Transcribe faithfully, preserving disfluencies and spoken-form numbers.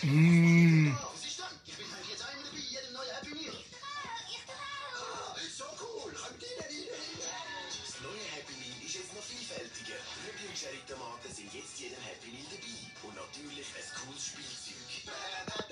Mm. Was ist denn? Ich bin halt jetzt einmal dabei, jedem neuen Happy Meal. Ah, ist so cool. Kommt rein, rein, rein. Das neue Happy Meal ist jetzt noch vielfältiger. Rüebli und Cherry-Tomaten sind jetzt jedem Happy Meal dabei. Und natürlich ein cooles Spielzeug.